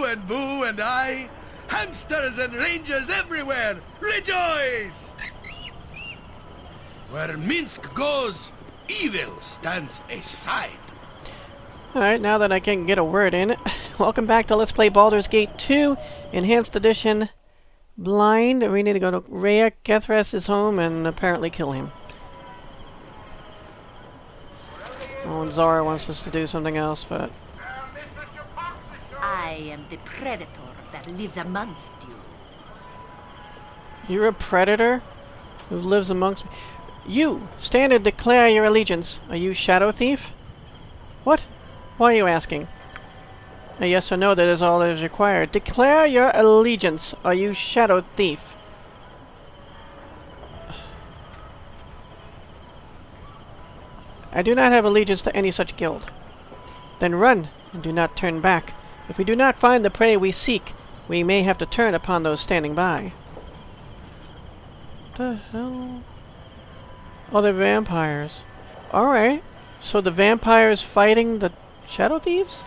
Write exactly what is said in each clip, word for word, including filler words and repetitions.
and Boo and I, hamsters and rangers everywhere, rejoice! Where Minsk goes, evil stands aside. Alright, now that I can get a word in, welcome back to Let's Play Baldur's Gate two, Enhanced Edition, Blind. We need to go to Rayic, Gethras' home, and apparently kill him. Oh, and Zara wants us to do something else, but... I am the predator that lives amongst you. You're a predator who lives amongst me? You! Stand and declare your allegiance. Are you Shadow Thief? What? Why are you asking? A yes or no, that is all that is required. Declare your allegiance. Are you Shadow Thief? I do not have allegiance to any such guild. Then run, and do not turn back. If we do not find the prey we seek, we may have to turn upon those standing by. What the hell? Oh, they're vampires. Alright. So the vampires fighting the Shadow Thieves?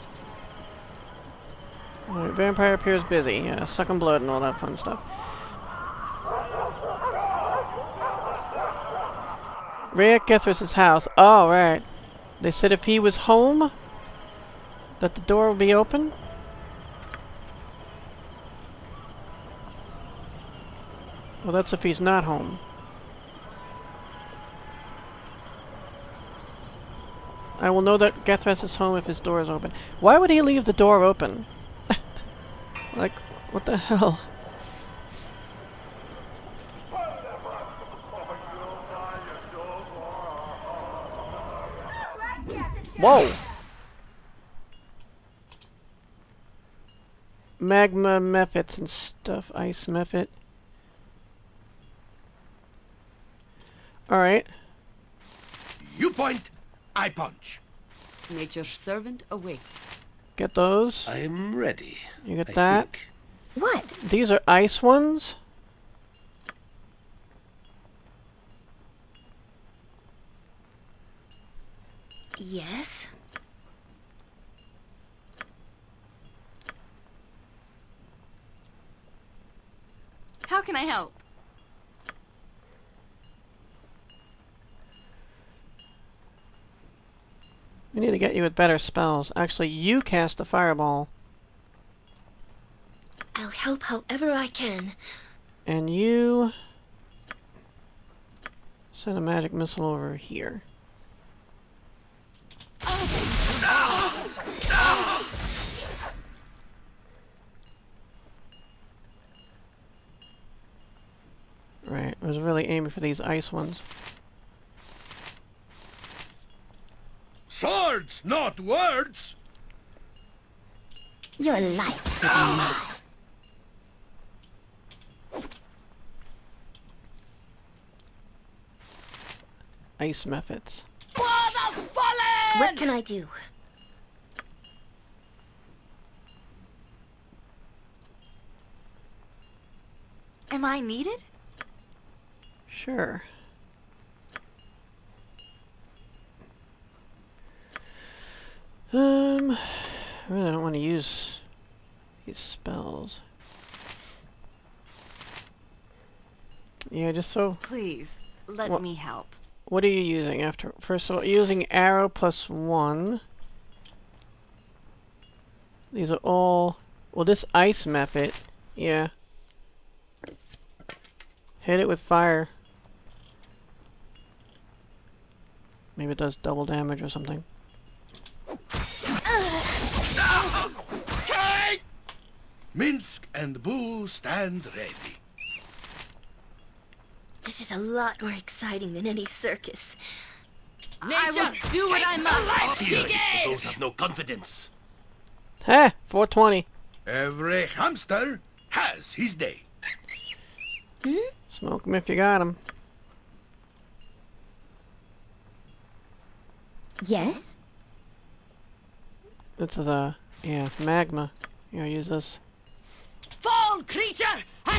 Alright, vampire appears busy. Yeah, sucking blood and all that fun stuff. Rayic Gethras' house. Oh, right. They said if he was home, that the door would be open? Well, that's if he's not home. I will know that Gethras is home if his door is open. Why would he leave the door open? Like, what the hell? Whoa! Magma methods and stuff. Ice method. Alright. You point, I punch. Nature's servant awaits. Get those. I am ready. You get I that. think. What? These are ice ones? Yes. How can I help? We need to get you with better spells. Actually, you cast a fireball. I'll help however I can. And you... send a magic missile over here. Right, I was really aiming for these ice ones. Swords, not words! Your life will be mine. Ice methods. For the fallen! What can I do? Am I needed? Sure. Um, I really don't want to use these spells. Yeah, just so... Please, let What? me help. What are you using after? First of all, using arrow plus one. These are all... well, this ice method, yeah. Hit it with fire. Maybe it does double damage or something. Okay. Minsk and Boo stand ready. This is a lot more exciting than any circus. I will do what I must. Here is for those who have no confidence. Heh! four twenty. Every hamster has his day. Hmm? Smoke 'em if you got 'em. Yes? It's the... yeah, magma. Here, use this. Fall, creature! And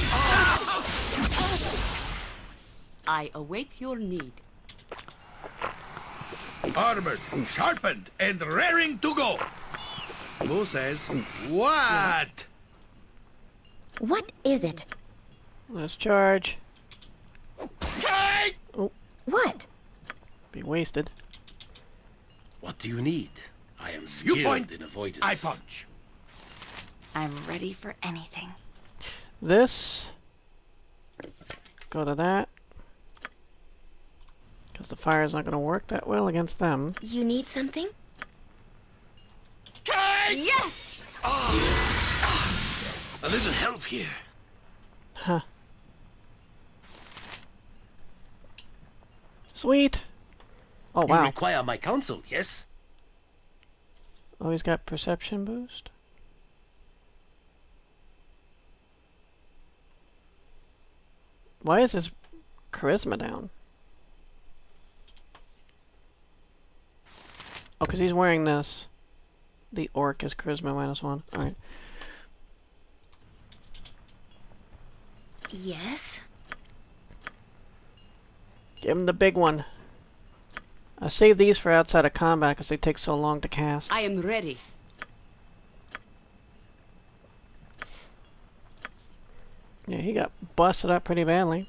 I await your need. Armored, sharpened, and raring to go. Bo says, what? What is it? Let's charge. Oh, What? be wasted. What do you need? I am You skilled point, in avoidance. I punch. I'm ready for anything. This. Go to that. Because the fire is not going to work that well against them. You need something? Yes! A little help here. Huh. Sweet! Oh, You wow. require my counsel, yes? Oh, he's got perception boost. Why is his charisma down? Oh, because he's wearing this. The orc is charisma minus one. Alright. Yes. Give him the big one. I save these for outside of combat because they take so long to cast. I am ready. Yeah, he got busted up pretty badly.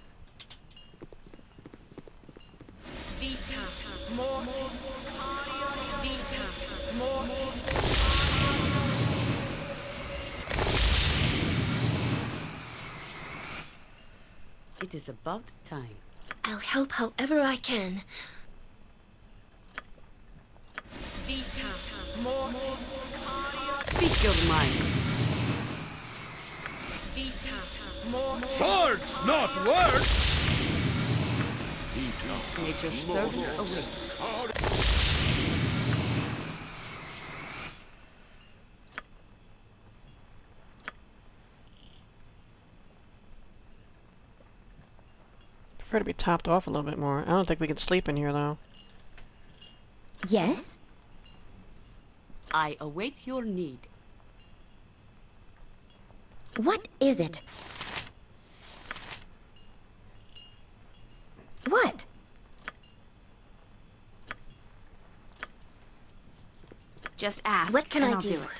It is about time. I'll help however I can. Speak your mind. Swords, not words! Nature's servant away. Prefer to be topped off a little bit more. I don't think we can sleep in here though. Yes? I await your need. What is it? What? Just ask. What can and I I'll do? do it.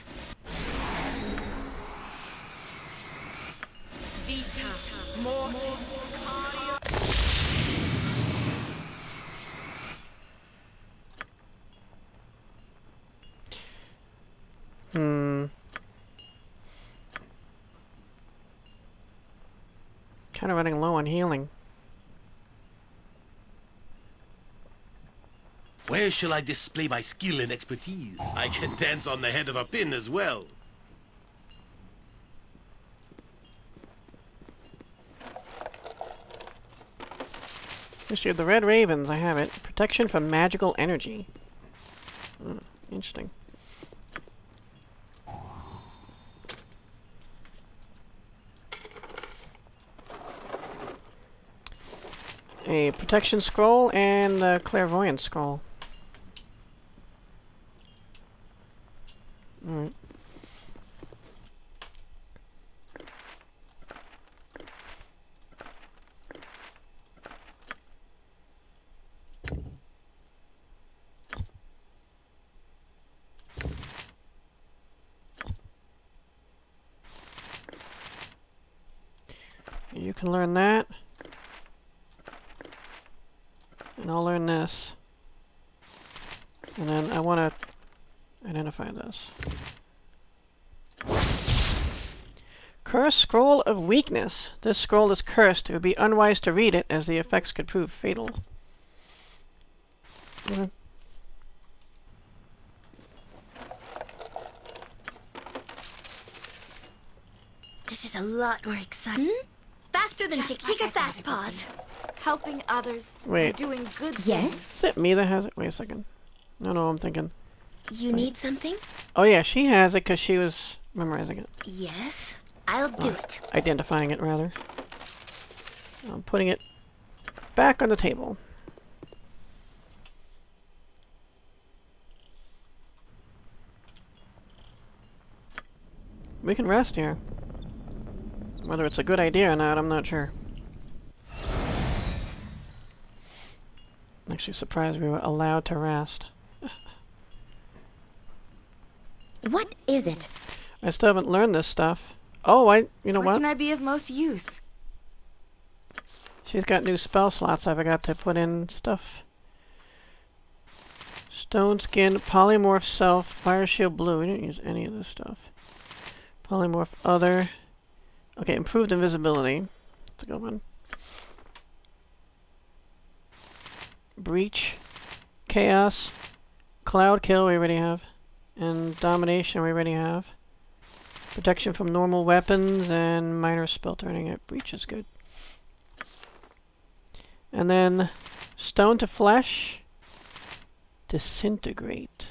Hmm. Kind of running low on healing. Where shall I display my skill and expertise? I can dance on the head of a pin as well. History of the Red Ravens, I have it. Protection from magical energy. Hmm, interesting. A protection scroll and a clairvoyance scroll. Alright. You can learn that. And I'll learn this. And then I want to identify this. Cursed Scroll of Weakness. This scroll is cursed. It would be unwise to read it, as the effects could prove fatal. Okay. This is a lot more exciting. Hmm? Faster than Just Chick. like Take I a fast thought it would pause. Helping others. Wait. Doing good Yes? things. Is it me that has it? Wait a second. No, no, I'm thinking. You need something? Oh yeah, she has it because she was memorizing it. Yes. I'll do Oh. it. Identifying it, rather. I'm putting it back on the table. We can rest here. Whether it's a good idea or not, I'm not sure. Actually surprised we were allowed to rest. What is it? I still haven't learned this stuff. Oh, I... You know Where what? can I be of most use? She's got new spell slots I forgot to put in stuff. Stone Skin, Polymorph Self, Fire Shield Blue. We didn't use any of this stuff. Polymorph Other. Okay, Improved Invisibility. That's a good one. Breach. Chaos. Cloud Kill we already have. And Domination we already have. Protection from normal weapons and minor spell turning at Breach is good. And then Stone to Flesh. Disintegrate.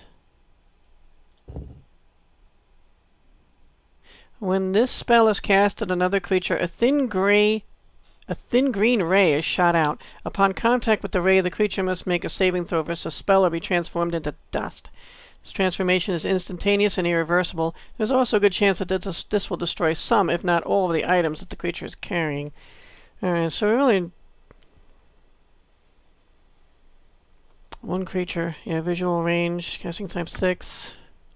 When this spell is cast at another creature, a thin gray, a thin green ray is shot out. Upon contact with the ray, the creature must make a saving throw versus a spell or be transformed into dust. This transformation is instantaneous and irreversible. There's also a good chance that this, this will destroy some, if not all, of the items that the creature is carrying. Alright, so really... One creature. Yeah, visual range, casting time six.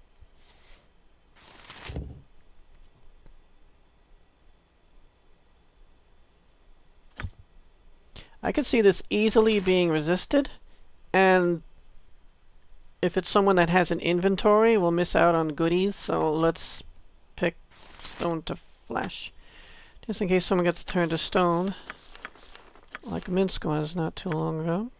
I could see this easily being resisted, and if it's someone that has an inventory, we'll miss out on goodies, so let's pick Stone to Flesh. Just in case someone gets turned to stone, like Minsk was not too long ago.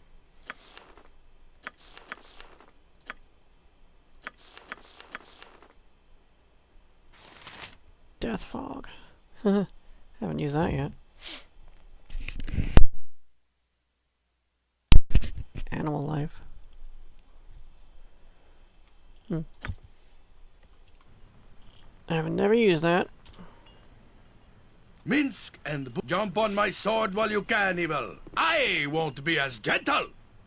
Death Fog. Haven't used that yet. Animal Life. Hmm. I've never used that. Minsk and b jump on my sword while you can, evil. I won't be as gentle.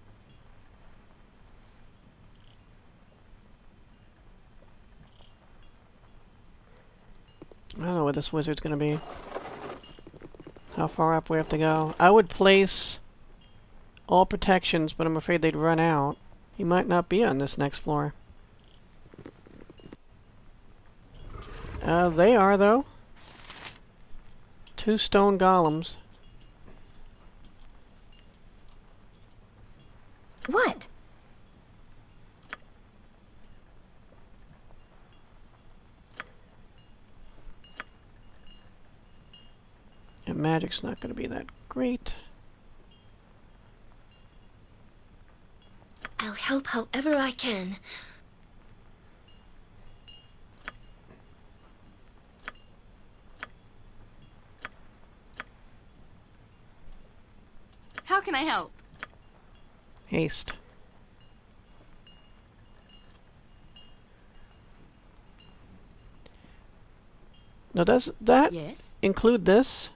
I don't know where this wizard's gonna be. How far up we have to go. I would place all protections, but I'm afraid they'd run out. He might not be on this next floor. Uh, they are, though. Two stone golems. What? Yeah, magic's not going to be that great. I'll help however I can. How can I help? Haste. Now, does that Yes? include this?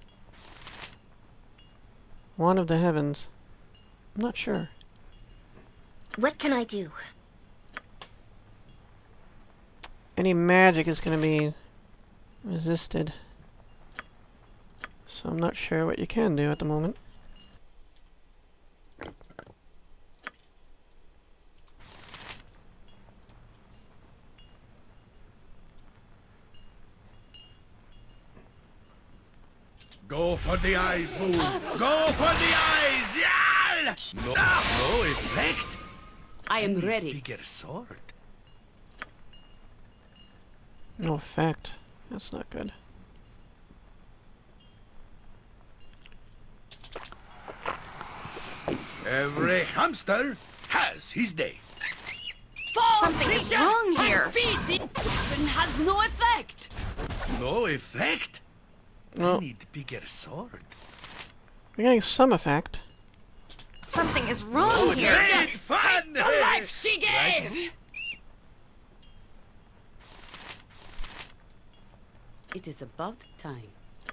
One of the heavens. I'm not sure. What can I do? Any magic is going to be resisted. So I'm not sure what you can do at the moment. Go for the eyes, Boo. Go for the eyes, Yal! No, no effect. I am Need ready. Bigger sword. No effect. That's not good. Every hamster has his day. Something is wrong here. The weapon has no effect. No effect? I No, need bigger sword. we're getting some effect. Something is wrong Oh, here. great fun! The life she gave. It is about time.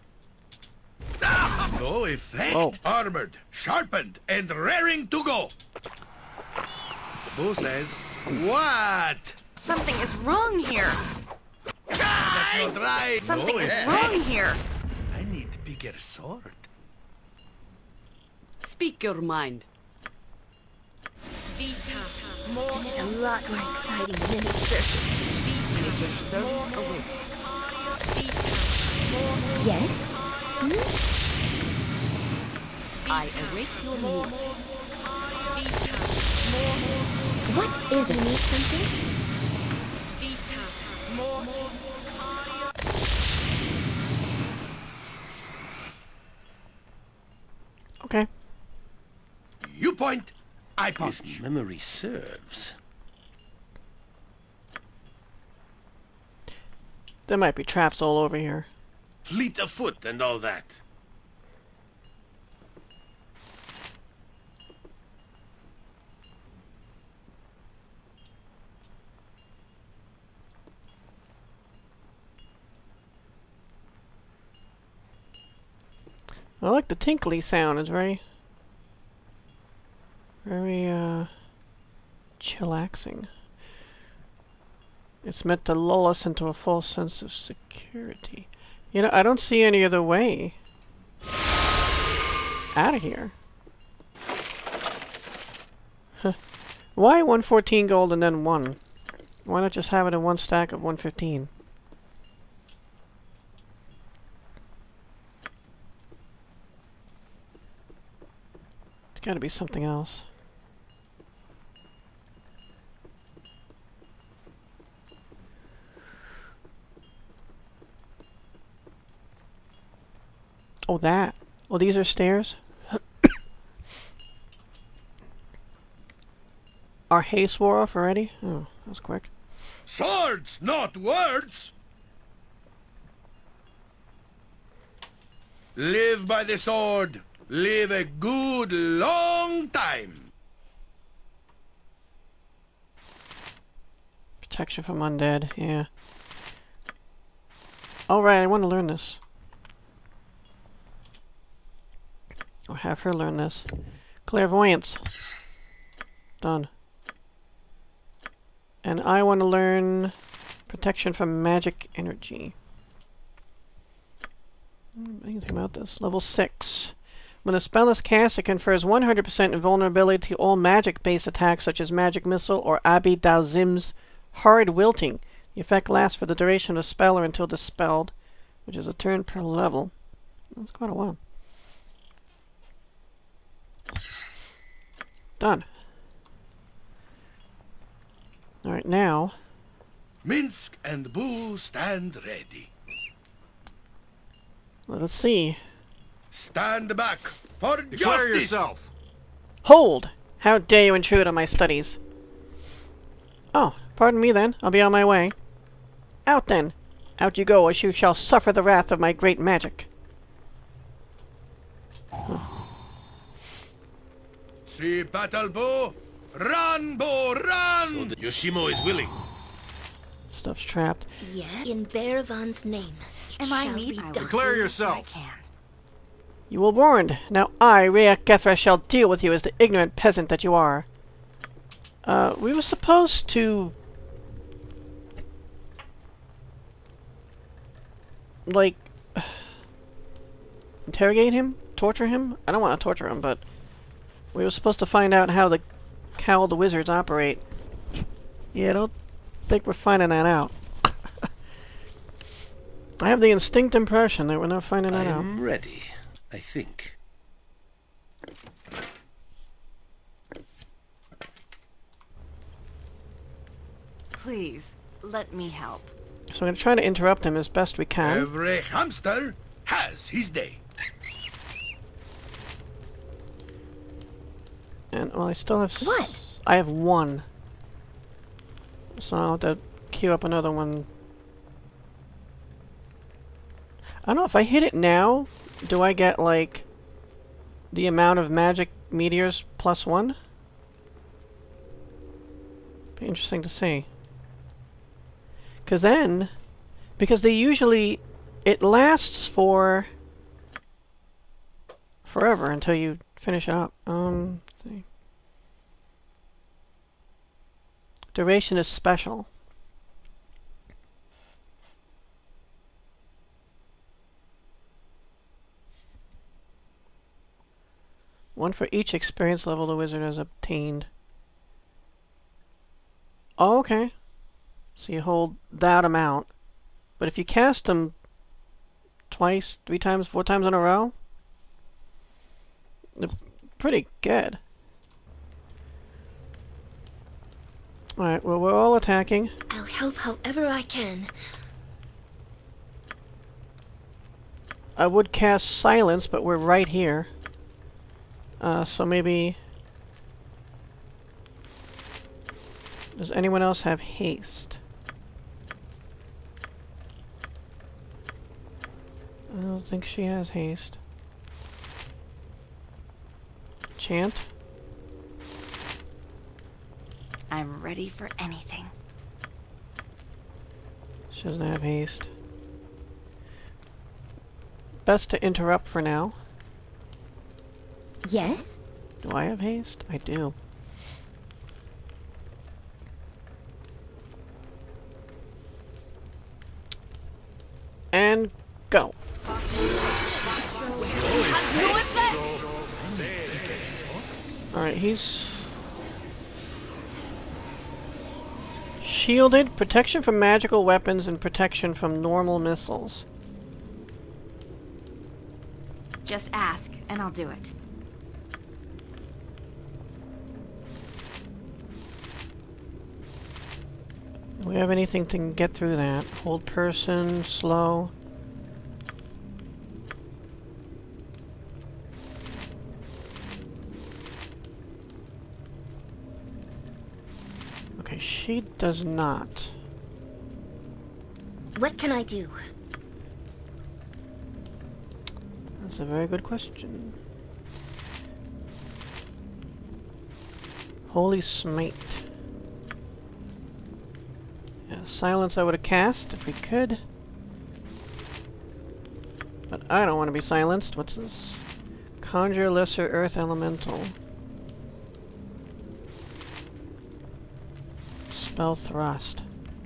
No effect. Oh. Armored, sharpened, and raring to go. Boo says, what? Something is wrong here. That's not right. Something no is effect. wrong here. I need bigger sword. Speak your mind. This is a lot more exciting than any circus. Urgent service awaits. Yes? Hmm? I await your news. What is it? You need something? Okay. You point, I If punch. memory serves. There might be traps all over here. Fleet of foot and all that. I like the tinkly sound. It's very, very, uh, chillaxing. It's meant to lull us into a false sense of security. You know, I don't see any other way out of here. Huh. Why one fourteen gold and then one? Why not just have it in one stack of one fifteen? It's gotta be something else. Oh, that. Oh, these are stairs? Our haste wore off already? Oh, that was quick. Swords, not words! Live by the sword. Live a good long time. Protection from undead, yeah. Alright, I want to learn this. I'll have her learn this. Clairvoyance. Done. And I want to learn protection from magic energy. Anything about this? Level six. When a spell is cast, it confers one hundred percent invulnerability to all magic-based attacks such as Magic Missile or Abi Dalzim's Hard Wilting. The effect lasts for the duration of the spell or until dispelled, which is a turn per level. That's quite a while. Done. Alright, now... Minsk and Boo stand ready. let's see. Stand back for Declare justice. yourself. Hold! How dare you intrude on my studies? Oh, pardon me then. I'll be on my way. Out then! Out you go, or you shall suffer the wrath of my great magic. Huh. See battle bow. Run, bow, run! So the Yoshimo is willing. Stuff's trapped. Yeah, in Bearvan's name. Am I shall need? be I will done. Declare do yourself. what I can. You were warned. Now I, Rayic Gethras, shall deal with you as the ignorant peasant that you are. Uh, we were supposed to... like... interrogate him? Torture him? I don't want to torture him, but... we were supposed to find out how the... how the wizards operate. Yeah, I don't think we're finding that out. I have the instinct impression that we're not finding that out. I'm ready, I think. Please, let me help. So I'm going to try to interrupt him as best we can. Every hamster has his day. And, well, I still have... S What? I have one. So I'll have to queue up another one. I don't know, if I hit it now, do I get, like, the amount of magic meteors plus one? Be interesting to see. Because then... because they usually... it lasts for... forever until you finish it up. Um, let's see. Duration is special. One for each experience level the wizard has obtained. Oh, okay. So you hold that amount. But if you cast them twice, three times, four times in a row, they're pretty good. Alright, well, we're all attacking. I'll help however I can. I would cast Silence, but we're right here. Uh, so maybe... Does anyone else have haste? I don't think she has haste. Chant? I'm ready for anything. She doesn't have haste. Best to interrupt for now. Yes? Do I have haste? I do. And go. Alright, he's shielded, protection from magical weapons, and protection from normal missiles. Just ask, and I'll do it. Do we have anything to get through that? Hold person, slow. Okay, she does not. What can I do? That's a very good question. Holy Smite. Yeah, Silence I would have cast if we could. But I don't want to be silenced. What's this? Conjure Lesser Earth Elemental. Spell Thrust.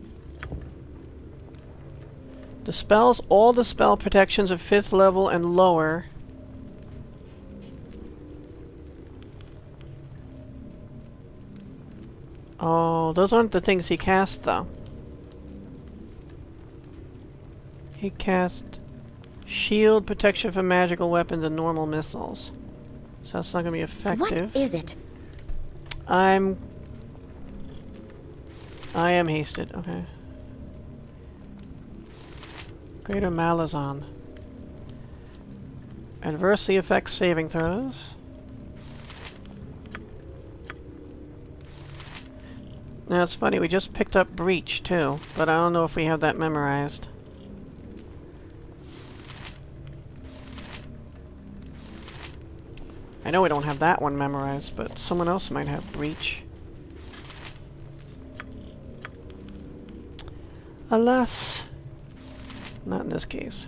Dispels all the spell protections of fifth level and lower. Oh, those aren't the things he cast, though. He cast shield, protection from magical weapons, and normal missiles. So that's not going to be effective. What is it? I'm... I am hasted, okay. Greater Malazan. Adversely affects saving throws. Now it's funny, we just picked up Breach too, but I don't know if we have that memorized. I know we don't have that one memorized, but someone else might have Breach. Alas, not in this case.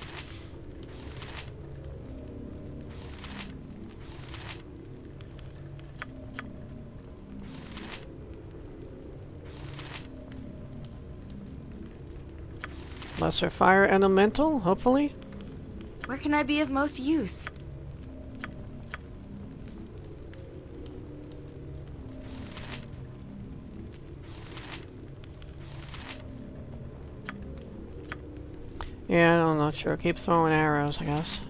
Lesser Fire Elemental, hopefully? Where can I be of most use? Yeah, I'm not sure. Keep throwing arrows, I guess.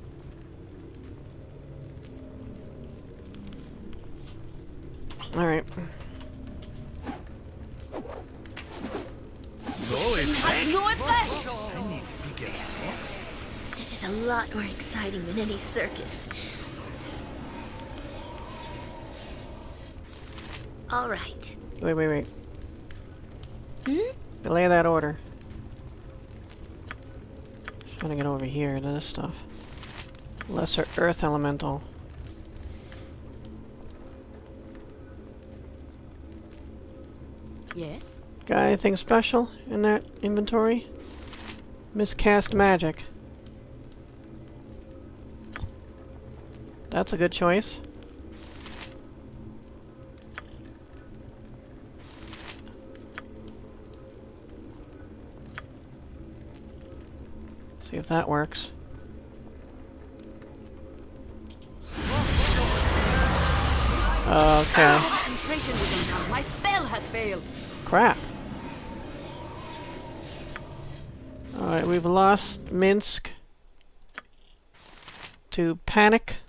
Alright. This is a lot more exciting than any circus. All right. Wait, wait, wait. Hmm? Delay that order. Just trying to get over here to this stuff. Lesser Earth Elemental. Yes? Got anything special in that inventory? Miscast magic. That's a good choice. See if that works. Okay. Concentration within now. My spell has failed. Crap. Alright, we've lost Minsk to panic.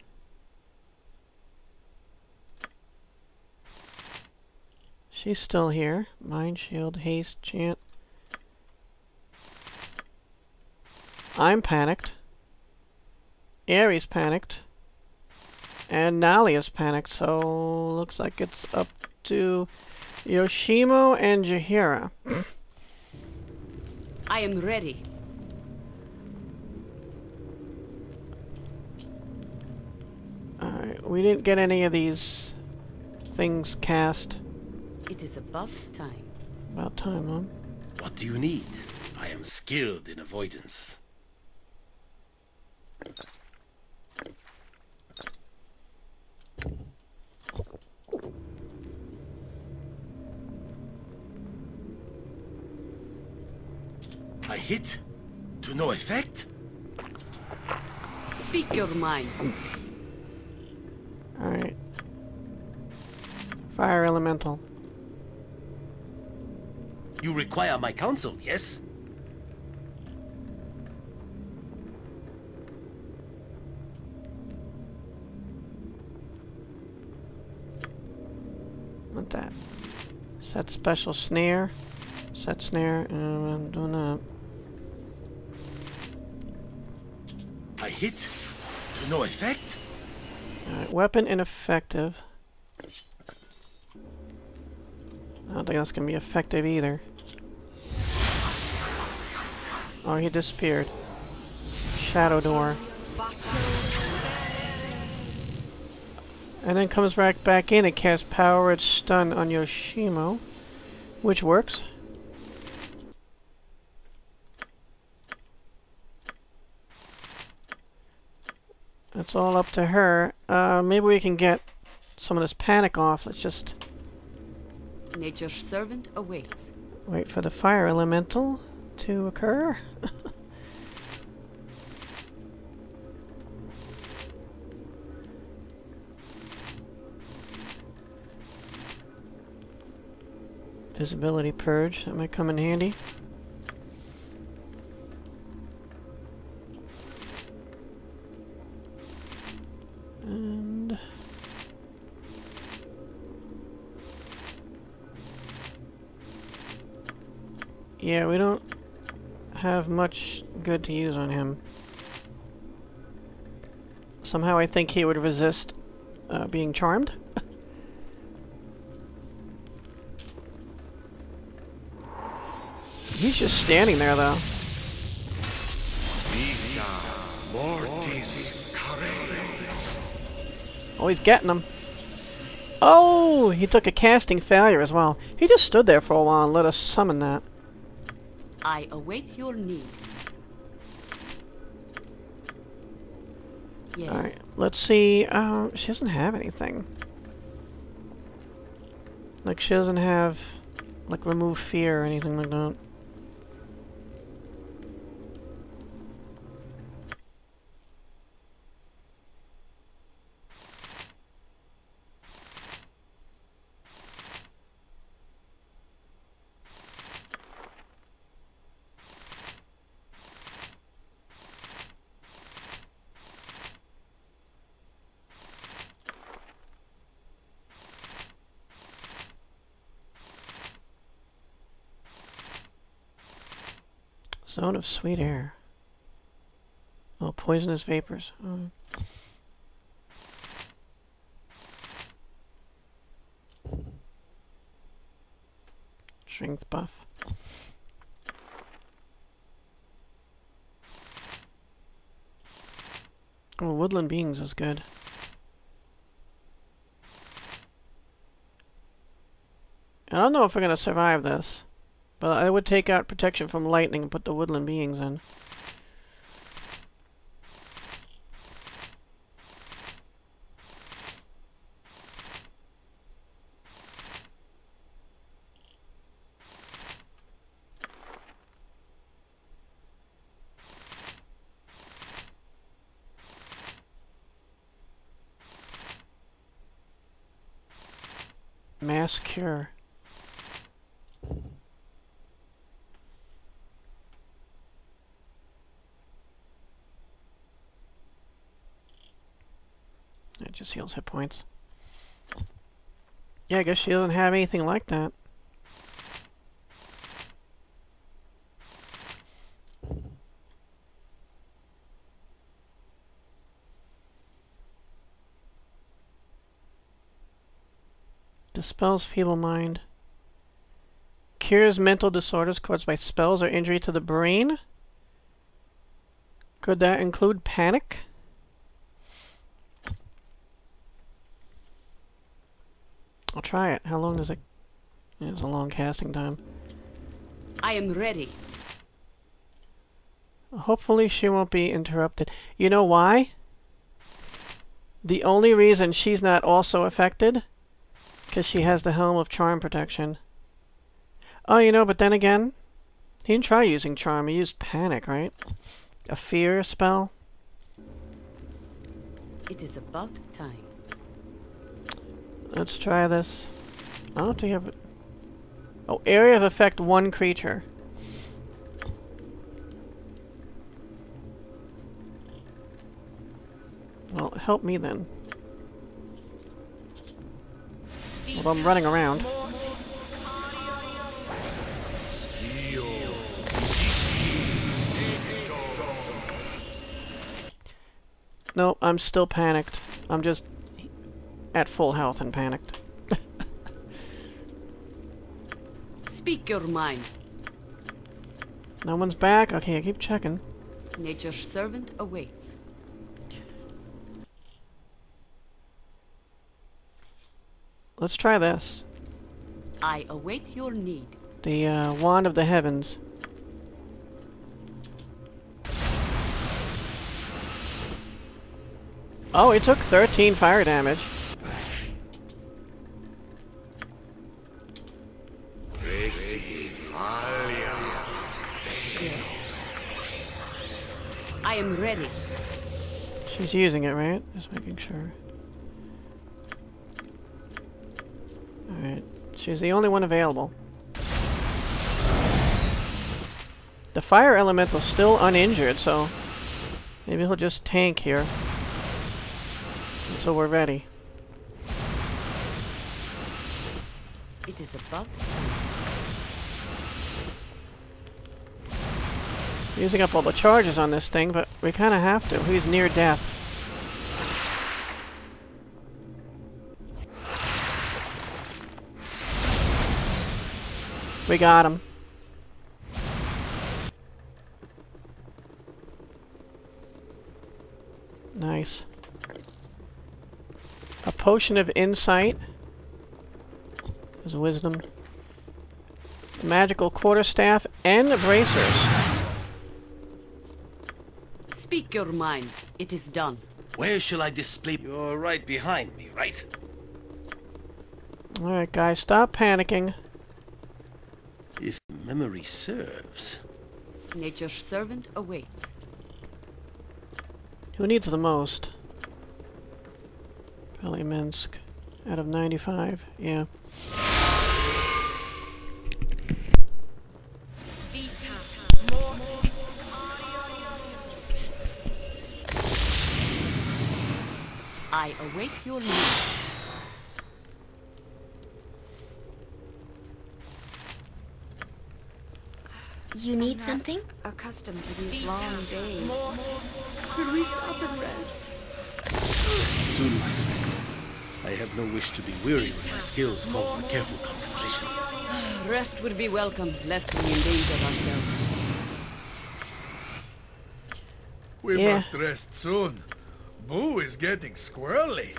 She's still here. Mind shield, haste, chant. I'm panicked. Ares panicked. And Nalia's panicked, so looks like it's up to Yoshimo and Jaheira. I am ready. Alright, we didn't get any of these things cast. It is about time. About time, huh? What do you need? I am skilled in avoidance. I hit? To no effect? Speak your mind. Alright. Fire elemental. You require my counsel, yes? What that? Set special snare. Set snare. Uh, I'm doing that. I hit? To no effect? Alright, weapon ineffective. I don't think that's gonna be effective either. Oh, he disappeared. Shadow door. And then comes right back in and casts powered stun on Yoshimo, which works. That's all up to her. Uh, maybe we can get some of this panic off. Let's just Nature's servant awaits. wait for the fire elemental to occur. Visibility purge, that might come in handy. And yeah, we don't have much good to use on him. Somehow I think he would resist uh, being charmed. He's just standing there, though. Oh, he's getting them. Oh, he took a casting failure as well. He just stood there for a while and let us summon that. I await your need. Yes. Alright, let's see. Uh, she doesn't have anything. Like, she doesn't have, like, remove fear or anything like that. Zone of sweet air. Oh, poisonous vapors. Oh. Strength buff. Oh, woodland beings is good. I don't know if we're gonna survive this. But I would take out protection from lightning and put the woodland beings in. Mass cure. just heals hit points. Yeah, I guess she doesn't have anything like that. Dispels feeble mind. Cures mental disorders caused by spells or injury to the brain. Could that include panic? I'll try it. How long does it... It's a long casting time. I am ready. Hopefully she won't be interrupted. You know why? The only reason she's not also affected, because she has the Helm of Charm protection. Oh, you know, but then again, he didn't try using Charm. He used Panic, right? A fear spell. It is about time. Let's try this. I don't think I have it. Oh, area of effect one creature. Well, help me then. Well, I'm running around. No, I'm still panicked. I'm just at full health and panicked. Speak your mind. No one's back? Okay, I keep checking. Nature's servant awaits. Let's try this. I await your need. The uh, Wand of the Heavens. Oh, it took thirteen fire damage. I am ready. She's using it, right? Just making sure. Alright. She's the only one available. The fire elemental's still uninjured, so maybe he'll just tank here until we're ready. It is about time. Using up all the charges on this thing, but we kind of have to. He's near death. We got him. Nice. A potion of insight. His wisdom. A magical quarterstaff and bracers. Speak your mind. It is done. Where shall I display? You're right behind me, right? Alright, guys, stop panicking. If memory serves. Nature's servant awaits. Who needs the most? Probably Minsk. Out of ninety-five, yeah. I await your need. You need something? Accustomed to these long days. Could we stop and rest? Soon, my friend. I have no wish to be weary when my skills call for careful concentration. Rest would be welcome, lest we endanger ourselves. We Yeah. must rest soon. Boo is getting squirrely.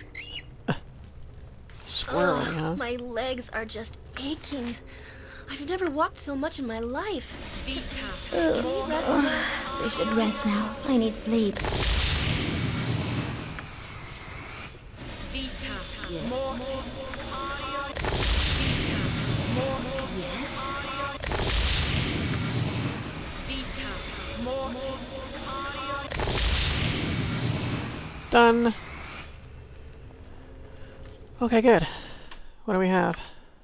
Squirrely, Ugh, huh? My legs are just aching. I've never walked so much in my life. Ugh. Ugh. We should rest now. I need sleep. Yes? Done. Okay, good. What do we have?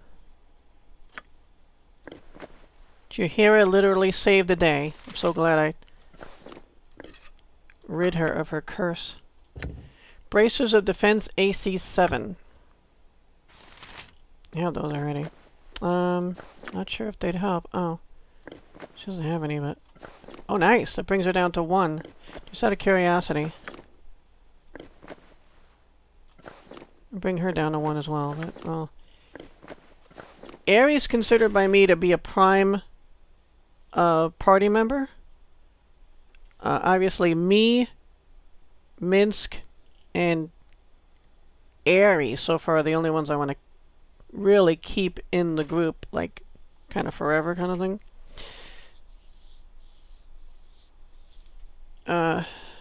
Juhira literally saved the day. I'm so glad I rid her of her curse. Bracers of Defense A C seven. I have those already. Um, not sure if they'd help. Oh. She doesn't have any, but... Oh, nice! That brings her down to one. Just out of curiosity. Bring her down to one as well, but, well... Ares considered by me to be a prime uh, party member. Uh, obviously, me, Minsk, and Ares so far are the only ones I want to really keep in the group, like, kind of forever kind of thing. Uh,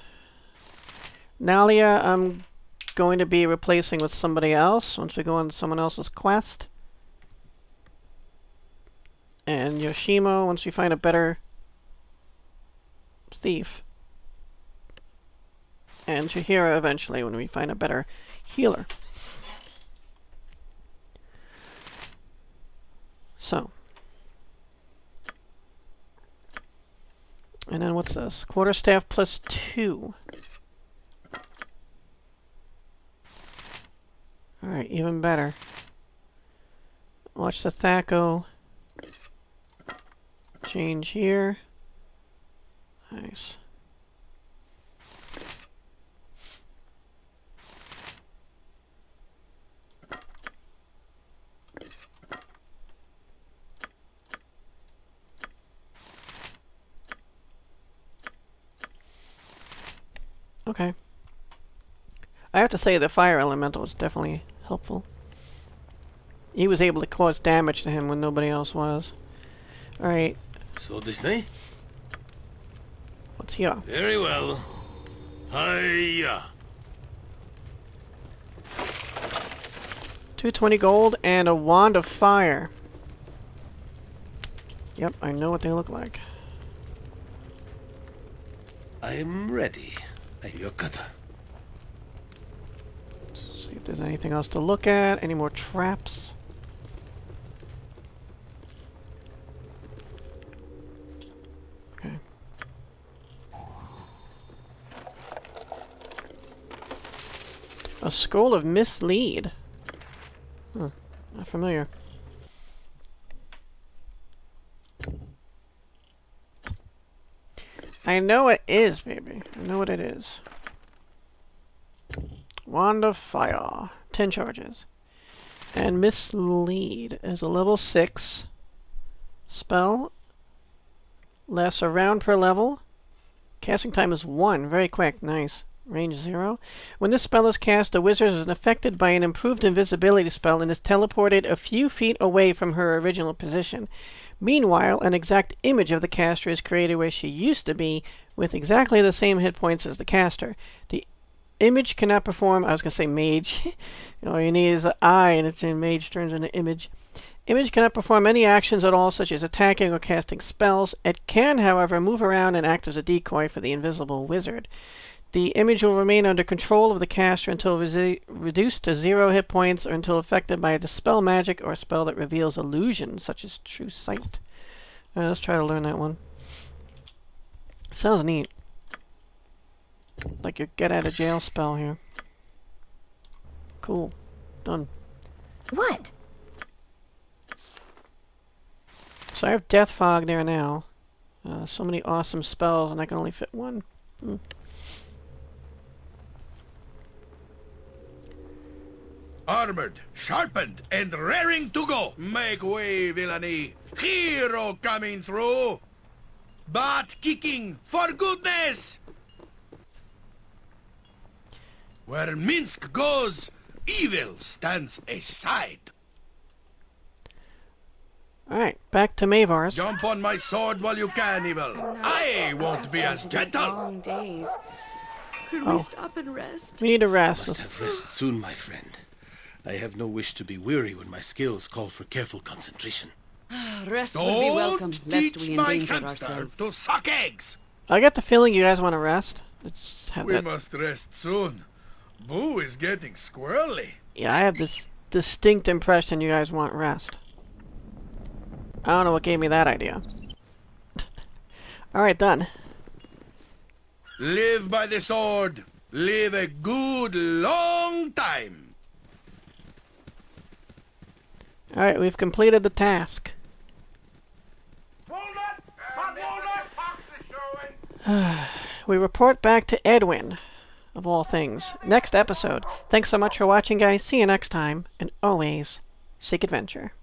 Nalia, I'm going to be replacing with somebody else once we go on someone else's quest. And Yoshimo, once we find a better thief. And Chihira eventually when we find a better healer. So. And then what's this? Quarterstaff plus two. Alright, even better. Watch the Thaco. Change here. Nice. Okay. I have to say the fire elemental is definitely helpful. He was able to cause damage to him when nobody else was. Alright. So this night? What's here? Very well. Hiya. two twenty gold and a wand of fire. Yep, I know what they look like. I'm ready. Yokata. See if there's anything else to look at. Any more traps? Okay. A scroll of mislead. Huh. Not familiar. I know it is, baby. I know what it is. Wand of Fire. Ten charges. And Mislead is a level six spell. Lasts a round per level. Casting time is one. Very quick. Nice. Range zero. When this spell is cast, the wizard is affected by an improved invisibility spell and is teleported a few feet away from her original position. Meanwhile, an exact image of the caster is created where she used to be, with exactly the same hit points as the caster. The image cannot perform... I was going to say mage. All you need is an eye, and it's in mage turns into image. Image cannot perform any actions at all, such as attacking or casting spells. It can, however, move around and act as a decoy for the invisible wizard. The image will remain under control of the caster until re reduced to zero hit points or until affected by a dispel magic or a spell that reveals illusions, such as True Sight. Uh, let's try to learn that one. Sounds neat. Like your get out of jail spell here. Cool. Done. What? So I have Death Fog there now. Uh, so many awesome spells, and I can only fit one. Hmm. Armored, sharpened, and raring to go. Make way, villainy. Hero coming through. Butt kicking, for goodness! Where Minsk goes, evil stands aside. Alright, back to Mavar's. Jump on my sword while you can, evil. I won't be as gentle. Long days. Could Oh. we stop and rest? We need to rest. Must have rest soon, my friend. I have no wish to be weary when my skills call for careful concentration. Rest would be welcome, Don't lest teach we my endanger hamster ourselves. to suck eggs. I get the feeling you guys want to rest. Let's have We that. must rest soon. Boo is getting squirrely. Yeah, I have this distinct impression you guys want rest. I don't know what gave me that idea. Alright, done. Live by the sword. Live a good long time. Alright, we've completed the task. We report back to Edwin, of all things. Next episode. Thanks so much for watching, guys. See you next time. And always, seek adventure.